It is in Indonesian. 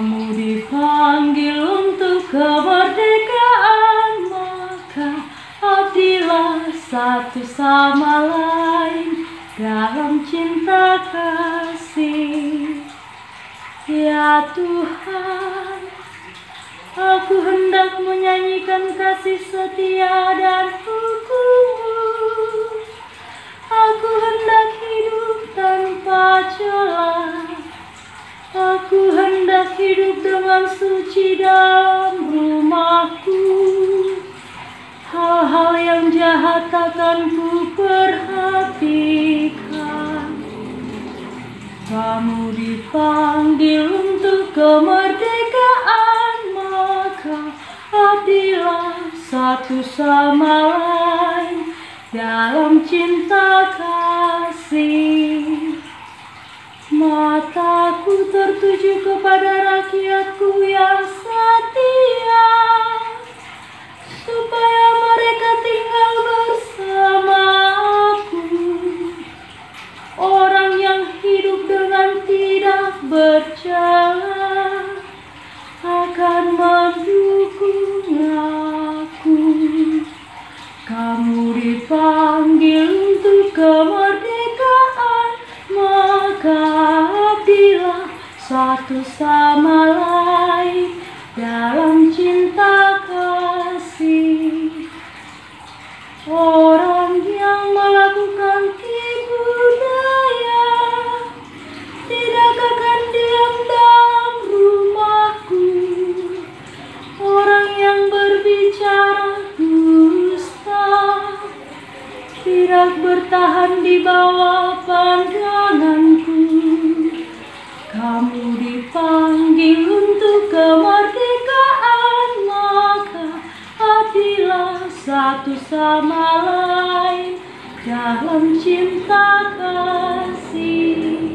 Kamu dipanggil untuk kemerdekaan, maka abdilah satu sama lain dalam cinta kasih. Ya Tuhan, aku hendak menyanyikan kasih setia dan hukum-Mu. Aku hendak hidup tanpa celah. Aku hendak hidup dengan suci dalam rumah-Ku. Hal-hal yang jahat akan Ku perhatikan. Kamu dipanggil untuk kemerdekaan, maka abdilah satu sama lain dalam cinta kasih. Mataku tertuju kepada rakyatku yang setia, supaya mereka tinggal bersama Aku. Orang yang hidup dengan tidak bercela akan mendukung Aku. Kamu dipanggil untuk kemerdekaan, maka abdilah satu sama lain dalam cinta kasih. Orang yang melakukan tipu daya tidak akan diam dalam rumah-Ku. Orang yang berbicara dusta tidak bertahan di bawah pandangan-Ku. Kamu dipanggil untuk kemerdekaan, maka abdilah satu sama lain dalam cinta kasih.